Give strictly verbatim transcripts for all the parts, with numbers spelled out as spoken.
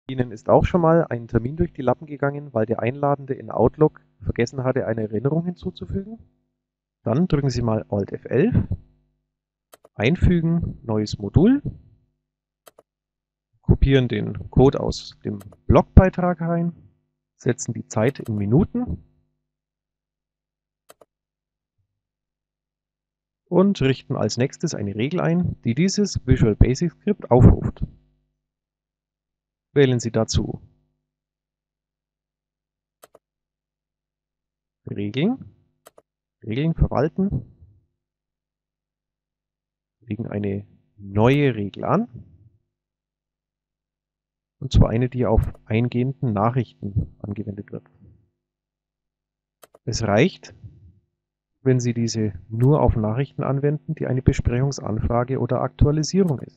Ihnen ist auch schon mal ein Termin durch die Lappen gegangen, weil der Einladende in Outlook vergessen hatte, eine Erinnerung hinzuzufügen? Dann drücken Sie mal Alt F elf, einfügen, neues Modul, kopieren den Code aus dem Blogbeitrag rein, setzen die Zeit in Minuten und richten als nächstes eine Regel ein, die dieses Visual Basic Script aufruft. Wählen Sie dazu Regeln, Regeln verwalten, legen eine neue Regel an, und zwar eine, die auf eingehenden Nachrichten angewendet wird. Es reicht, wenn Sie diese nur auf Nachrichten anwenden, die eine Besprechungsanfrage oder Aktualisierung ist.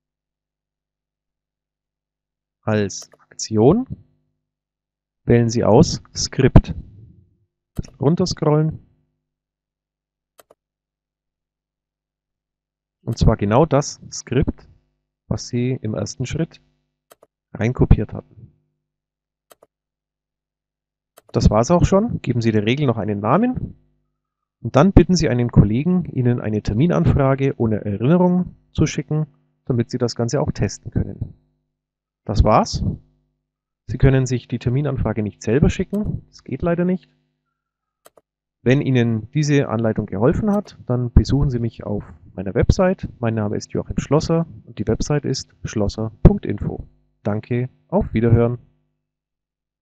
Als Aktion wählen Sie aus Skript. Ein bisschen runterscrollen. Und zwar genau das Skript, was Sie im ersten Schritt reinkopiert hatten. Das war es auch schon. Geben Sie der Regel noch einen Namen und dann bitten Sie einen Kollegen, Ihnen eine Terminanfrage ohne Erinnerung zu schicken, damit Sie das Ganze auch testen können. Das war's. Sie können sich die Terminanfrage nicht selber schicken, das geht leider nicht. Wenn Ihnen diese Anleitung geholfen hat, dann besuchen Sie mich auf meiner Website. Mein Name ist Joachim Schlosser und die Website ist schlosser punkt info. Danke, auf Wiederhören.